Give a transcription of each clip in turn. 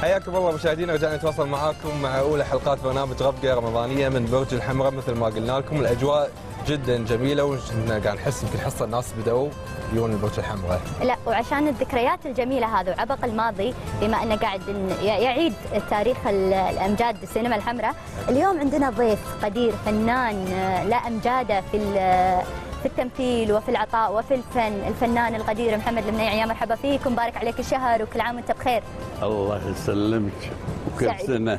حياكم الله مشاهدينا، رجعنا نتواصل معاكم مع اولى حلقات برنامج غبقه رمضانيه من برج الحمراء. مثل ما قلنا لكم الاجواء جدا جميله، وكنا قاعد نحس يمكن حصه الناس بدأوا يجون البرج الحمراء. لا وعشان الذكريات الجميله هذه وعبق الماضي، بما انه قاعد يعيد تاريخ الامجاد السينما الحمراء، اليوم عندنا ضيف قدير فنان لا امجاده في التمثيل وفي العطاء وفي الفن، الفنان القدير محمد المنيع. يا مرحبا فيك ومبارك عليك الشهر وكل عام وانت بخير. الله يسلمك وكل سنه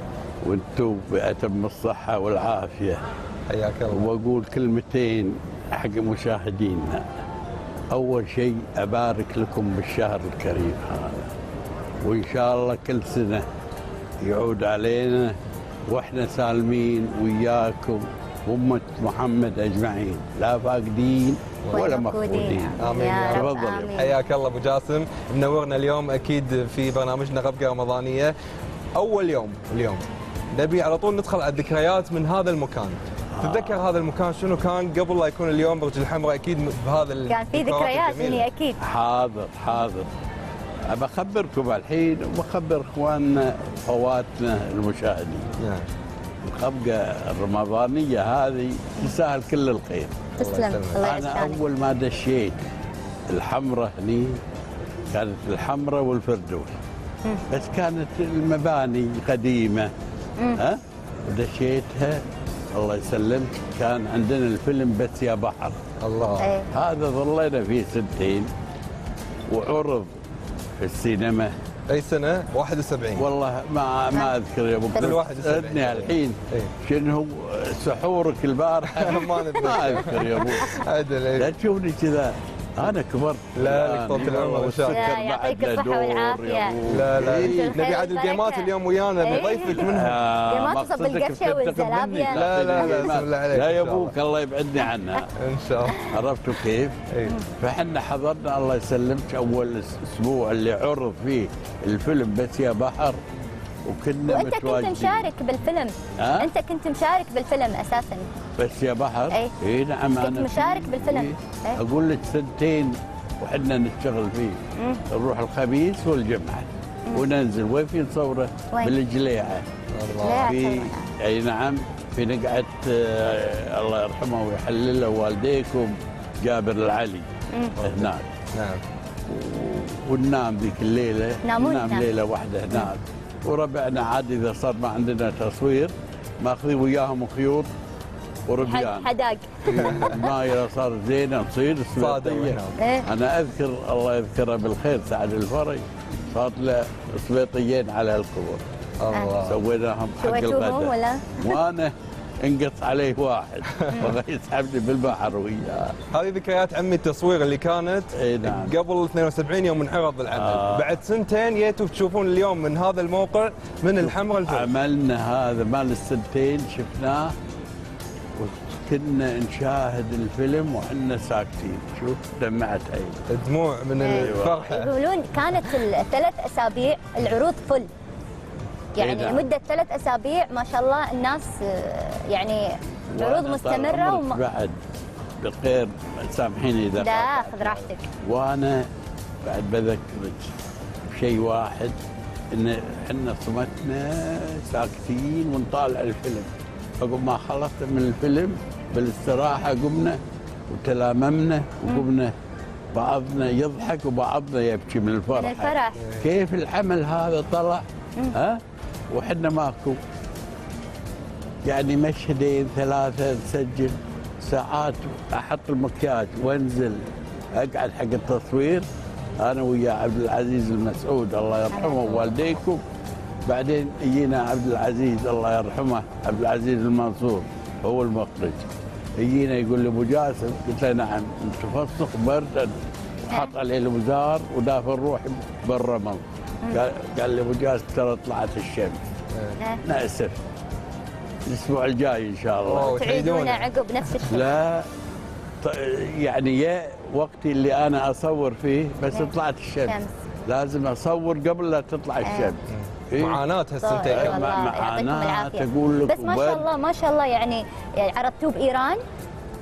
وانتم بأتم الصحه والعافيه. حياك الله. واقول كلمتين حق مشاهدينا. اول شيء ابارك لكم بالشهر الكريم هذا، وان شاء الله كل سنه يعود علينا واحنا سالمين وياكم وأمة محمد أجمعين، لا فاقدين ولا مفقودين. آمين يا رب. تفضل. حياك الله أبو جاسم، منورنا اليوم أكيد في برنامجنا غبقة رمضانية. أول يوم اليوم نبي على طول ندخل على الذكريات من هذا المكان. تتذكر هذا المكان شنو كان قبل لا يكون اليوم برج الحمراء؟ أكيد بهذا كان في ذكريات مني أكيد. حاضر أبى أخبركم الحين وبخبر إخواننا فواتنا المشاهدين. نعم. الغبقة الرمضانية هذه تستاهل كل الخير. تسلم. الله أنا أول ما دشيت الحمرة هني كانت الحمرة والفردوس، بس كانت المباني قديمة. ها دشيتها الله يسلمك، كان عندنا الفيلم بس يا بحر. الله. هذا ظلينا فيه 2 سنين وعرض في السينما. اي سنه؟ 71. والله ما اذكر يا ابو بكر. سألني الحين شنو سحورك البارحه؟ ما اذكر يا ابو. لا تشوفني كذا، انا كبرت. لا لك طول العمر ان شاء الله. يعطيك الصحه والعافيه. لا نبي عاد الجيمات اليوم ويانا، بضيفك منها. جيمات تصب القفشه والزلابيه. لا بسم الله عليك. لا يا ابوك الله يبعدني عنها. ان شاء الله. عرفتوا كيف؟ فاحنا حضرنا الله يسلمك اول اسبوع اللي عرض فيه الفيلم بس يا بحر، وكنا وانت كنت مشارك بالفيلم. انت كنت مشارك بالفيلم اساسا بس يا بحر. اي نعم كنت مشارك بالفيلم. اقول لك 2 سنين وحنا نشتغل فيه. نروح الخميس والجمعه وننزل. وين في نصوره؟ بالجليعه. الله. في اي نعم، في نقعه الله يرحمه ويحلله والديكم جابر العلي هناك. نعم. وننام ذيك الليله، ننام ليله واحده هناك. وربعنا عاد اذا صار ما عندنا تصوير ماخذين وياهم خيوط وربيان حداق. ما اذا صار زينه نصير سبيطيه. انا اذكر الله يذكره بالخير سعد الفرج صار له سبيطيين على القبور. الله. سويناهم حق الغداء ولا؟ وانا انقص عليه واحد بغى يسحبني بالبحر وياه. هذه ذكريات عمي التصوير اللي كانت نعم. قبل 72 يوم انعرض العمل. بعد 2 سنين جيتوا تشوفون اليوم من هذا الموقع من الحمراء الفيلم. عملنا هذا مال 2 سنين شفناه وكنا نشاهد الفيلم وحنا ساكتين. شوف دمعت عيني، دموع من الفرحه. يقولون كانت ال3 أسابيع العروض فل، يعني لمده 3 أسابيع ما شاء الله الناس يعني عروض مستمره. بعد بالخير سامحيني اذا لا خذ راحتك. وانا بعد بذكرك بشيء واحد، ان احنا صمتنا ساكتين ونطالع الفيلم. عقب ما خلصت من الفيلم بالاستراحه قمنا وتلاممنا وقمنا بعضنا يضحك وبعضنا يبكي من الفرح. كيف العمل هذا طلع وحنا ماكو. يعني مشهدين 3 نسجل ساعات، احط المكياج وانزل اقعد حق التصوير انا ويا عبد العزيز المسعود الله يرحمه ووالديكم. بعدين يجينا عبد العزيز الله يرحمه عبد العزيز المنصور هو المخرج، يجينا يقول لي ابو جاسم، قلت له نعم، تفسخ بردا وحط عليه الوزار ودافع الروح بالرمل. قال لي ابو جاسم ترى طلعت الشمس. نأسف الاسبوع الجاي ان شاء الله تعيدونه عقب نفس الشيء. لا يعني يا وقتي اللي انا اصور فيه بس طلعت الشمس. لازم اصور قبل لا تطلع الشمس. معاناة هالسنتين. معاناة اقول لك. بس ما شاء الله ما شاء الله يعني عرضتوه بايران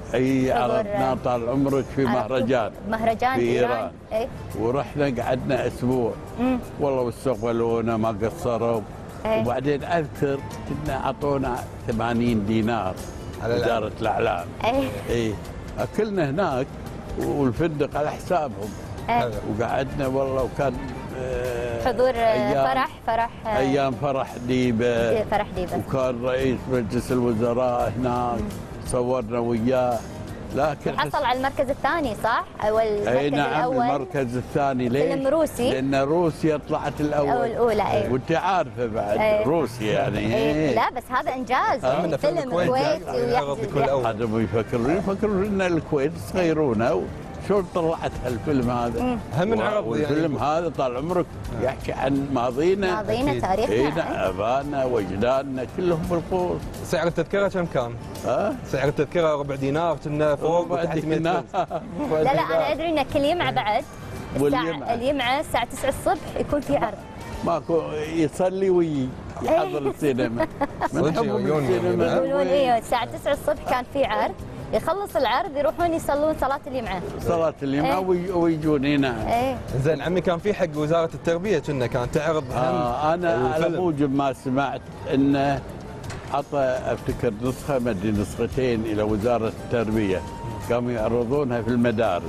اي حضور عرضنا طال عمرك في مهرجان في ايران. اي ورحنا قعدنا اسبوع. والله واستقبلونا ما قصروا. وبعدين اذكر كنا اعطونا 80 دينار على وزاره الاعلام. اي اكلنا هناك والفندق على حسابهم. وقعدنا والله وكان حضور فرح ايام فرح ديبه. وكان رئيس مجلس الوزراء هناك. صورنا وياه. لكن حصل على المركز الثاني صح؟ او المركز الاول. المركز الثاني ليش؟ فيلم روسي. لان روسيا طلعت الاول او الاولى. وانت عارفه بعد روسيا يعني. لا بس هذا انجاز. فيلم كويتي هذا مو يفكرون ان الكويت صغيرونا. شلون طلعت هالفيلم هذا؟ هم من عرض الفيلم هذا طال عمرك يحكي عن ماضينا تاريخنا ابائنا وجدادنا كلهم بالقوس. سعر التذكره كم كان؟ سعر التذكره ربع دينار كنا فوق وتحت 100 لا انا ادري ان كل يمعه بعد اليمعه الساعه 9 الصبح يكون في عرض. ماكو يصلي ويجي يحضر السينما. من حب السينما يقولون الساعه 9 الصبح كان في عرض. يخلص العرض يروحون يصلون صلاة الجمعة. صلاة الجمعة ويجون هنا. زين عمي كان في حق وزارة التربية كنا كانت تعرض أنا على موجب ما سمعت إنه عطى أفتكر نسخة مدري نسختين إلى وزارة التربية قاموا يعرضونها في المدارس.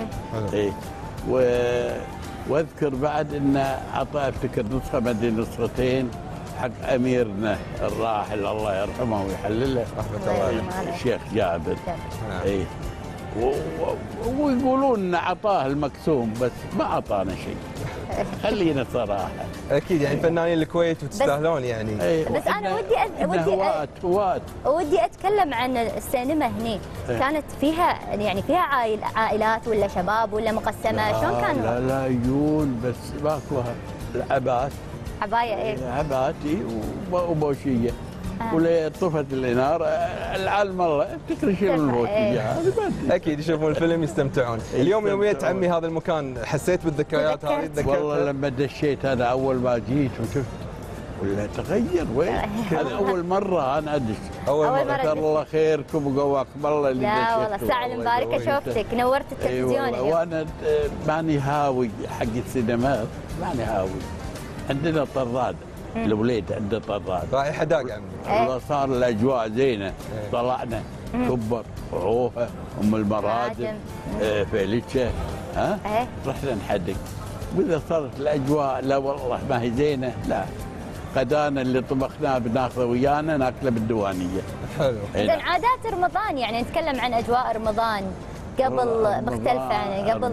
واذكر بعد إنه عطى أفتكر نسخة مدري نسختين حق اميرنا الراحل الله يرحمه ويحلله الشيخ جابر. ويقولون ان اعطاه المكسوم بس ما اعطانا شيء. خلينا صراحه. اكيد يعني فنانين الكويت وتستاهلون يعني. بس انا ودي اتكلم عن السينما هني. كانت فيها يعني فيها عائلات ولا شباب ولا مقسمه شلون كانوا؟ لا يجون بس ماكو العبات. عباية عباتي وبوشيه. ولا طفت الانار العالم الله تكرش البوشيه. اكيد يشوفون الفيلم يستمتعون. اليوم يوميه عمي هذا المكان حسيت بالذكريات هذه؟ والله لما دشيت انا اول ما جيت وشفت ولا تغير وين؟ هذا اول مره انا ادش. اول مره جزاك الله خيركم وقواكم الله اللي دشيتوا. لا والله الساعه المباركه شوفتك نورت التلفزيون اليوم. وانا ماني هاوي حق السينمات ماني هاوي. عندنا طراد الوليد عنده طراد رائحه داق عمي. والله صار الاجواء زينه. طلعنا كبر وعوفه ام المرادم فيليتشه رحنا نحدق. واذا صارت الاجواء لا والله ما هي زينه لا غدانا اللي طبخناه بناخذه ويانا ناكله بالديوانيه. حلو. زين عادات رمضان يعني نتكلم عن اجواء رمضان قبل مختلفه يعني قبل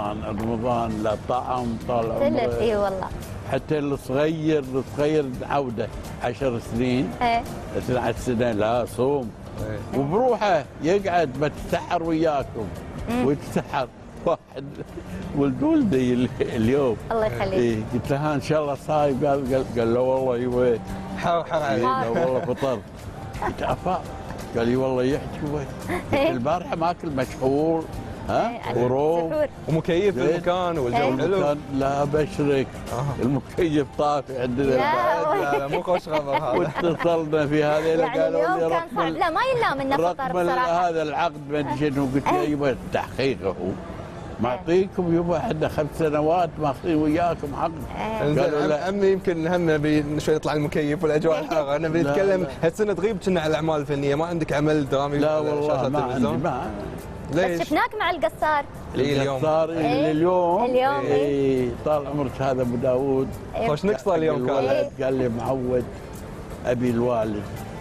رمضان لا طعم طال عمرك. اي والله حتى الصغير عوده 10 سنين 12 سنه لا صوم وبروحه يقعد بتسحر وياكم ويتسحر. واحد ولد ولدي اليوم الله يخليك قلت له ان شاء الله صايم قال له والله ايوه حار علي والله فطرت. قلت افا قال لي والله يحكي البارحه ماكل مشحور وروم ومكيف بالمكان والجو حلو. لا بشرك المكيف طافي عندنا. لا مو خوش خبر هذا. واتصلنا في هذا يعني قالوا لي رقم لا ما يلام انه فطر بصراحه. هذا العقد ما ادري شنو قلت له يبا التحقيق هو معطيكم يبا احنا 5 سنوات ماخذين وياكم عقد. قالوا لا عمي يمكن هم نبي شوي يطلع المكيف والاجواء الحاره. انا بنتكلم هالسنه تغيب كنا على الاعمال الفنيه ما عندك عمل درامي؟ لا والله ما عندي بس شفناك مع القصار. القصار اليوم طال عمرك هذا ابو داوود. خوش نقصه اليوم كان. قال لي معود ابي الوالد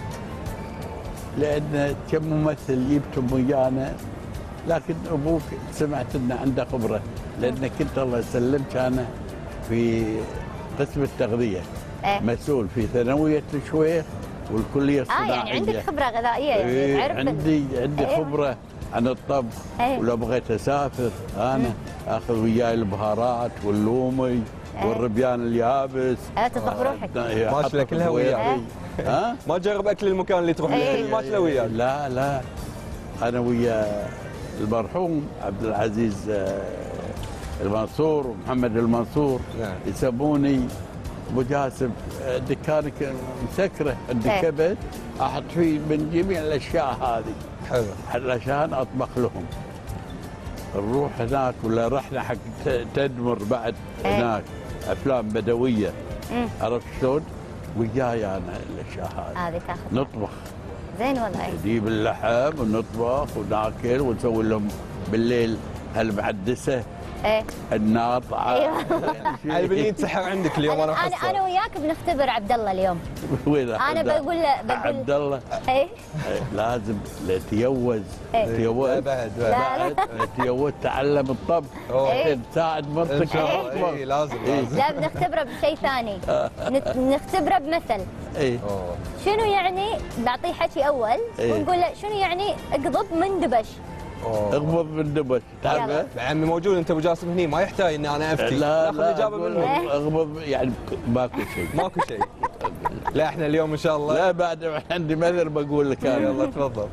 لان كم ممثل جبتم ويانا لكن ابوك سمعت انه عنده خبره لان كنت الله يسلمك انا في قسم التغذيه مسؤول في ثانويه الشويخ والكليه الصناعيه. يعني عندك خبره غذائيه يعني تعرف. عندي خبره عن الطبخ. ولو بغيت اسافر انا اخذ وياي البهارات واللومي والربيان اليابس. تطبخ بروحك. ماكله كلها وياك. ما تجرب اكل المكان اللي تروح له ماكله وياك؟ لا انا ويا المرحوم عبد العزيز المنصور ومحمد المنصور يسموني ابو جاسم دكانك مسكره عندي إيه. كبد، احط فيه من جميع الاشياء هذه حلو. علشان اطبخ لهم. نروح هناك ولا رحنا حق تدمر بعد إيه. هناك افلام بدويه، مم. عرفت شلون؟ وياي انا الاشياء هذه هذه تاخذ نطبخ، زين والله. نجيب اللحم ونطبخ وناكل ونسوي لهم بالليل هالمعدسه ايه الناطعه. أيوة. على بني يتسحر عندك اليوم انا انا محصل. وياك بنختبر عبد الله اليوم. وين انا بقول عبد الله ايه إيه، لازم لا تيوز إيه. تيوز بعد لا. تيوز تعلم الطبخ أوه. إيه. تساعد ان مرتك شاء على الله. الطبخ. إيه، لازم إيه. لازم. لا بنختبره بشيء ثاني. نختبره بمثل. اي أوه. شنو يعني؟ بعطيه حكي اول إيه. ونقول له شنو يعني اقضب من دبش. أوه. اغمض من دبش تعرفه؟ يلا. عمي موجود انت ابو جاسم هني، ما يحتاج اني انا افتي. لا ناخذ لا الاجابه أقول منه. اغمض يعني ماكو شيء. ماكو شيء. لا احنا اليوم ان شاء الله. لا بعد عندي مثل بقول لك انا. يلا تفضل.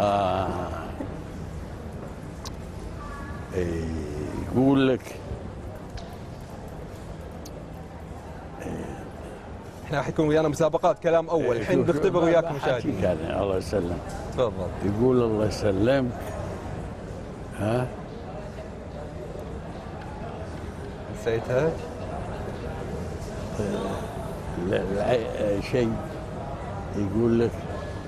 إيه، يقول لك احنا راح يكون ويانا مسابقات كلام اول، الحين بنختبر وياك مشاهدين. يعني الله يسلم. تفضل. يقول الله يسلمك ها نسيتها. شيء يقول لك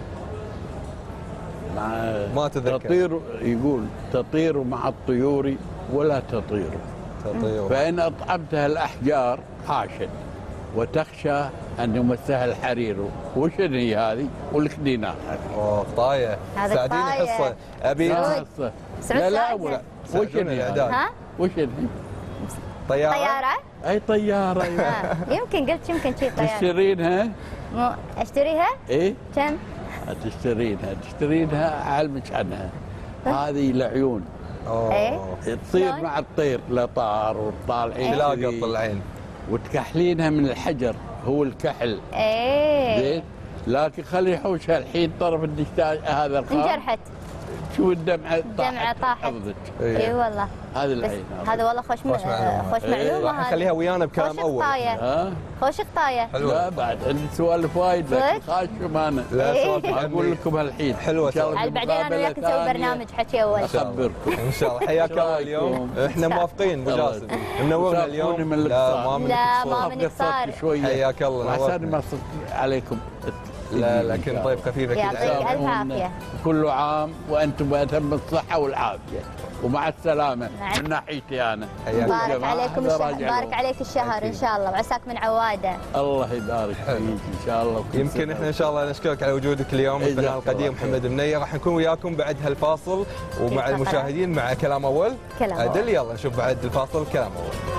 مع ما أتذكر. تطير، يقول تطير مع الطيور ولا تطير، تطير. فإن أطعمتها الأحجار عاشت وتخشى أن يمسها الحرير. وش هي هذه؟ ولك دينار. اوه طايه. هذا ساعديني طاية. حصه. ابي سعود. سعود لا لا سعد. ولا. وش ساعدونا هي الإعداد. ها؟ وش هي؟ طياره. طياره؟ أي طيارة. يمكن قلت يمكن شي طياره. تشترينها؟ مو اشتريها؟ إيه؟ كم؟ تشترينها أعلمك عنها. هذه العيون اوه. إيه؟ تطير شلون؟ مع الطير، لا طار وطالعين تلاقط كذي. العين. وتكحلينها من الحجر، هو الكحل ايه زين. لكن خلي يحوشها الحين طرف الدشتاش هذا الخاص. انجرحت. شو الدمعه الدمعة طاحت. حفظت. اي والله. هذه بس العين هذا والله خوش خوش معلومة. خوش إيه. معلومه راح هذه. نخليها ويانا بكلام خوش اول. قطايه. ها خوش قطايه. حلوة. لا بعد عندي سوالف وايد لكن صدق؟ خاشم انا. لا إيه. سوالف ما اقول عمي. لكم هالحين. حلوة إن شاء الله عاد بعدين انا وياك نسوي ثانية برنامج حكي اول. إن شاء الله. أخبركم. ان شاء الله. حياك الله اليوم. احنا موافقين ابو الله جاسم. يسلمك. منورنا سافروني اليوم. من لا القصار. ما من لا، القصور. ما من قصار. شويه حياك الله. وعساني نورتنا. ما صرت عليكم. لا لكن طيب خفيف اكيد. يعطيك ألف سامحونا. عافية. كل عام وانتم بأتم الصحه والعافيه ومع السلامه. نعم. من ناحيتي انا. حياك الله. بارك الجماعة عليكم هذا الشهر، راجع بارك لهم. عليك الشهر ان شاء الله وعساك من عواده. الله يبارك فيك ان شاء الله. وكل يمكن سنة. احنا ان شاء الله نشكرك على وجودك اليوم إيه، الفنان جزاك الله القدير خير. محمد منير. راح نكون وياكم بعد هالفاصل ومع الفقرة. المشاهدين مع كلام اول. كلام أول. عدل يلا نشوف بعد الفاصل كلام اول.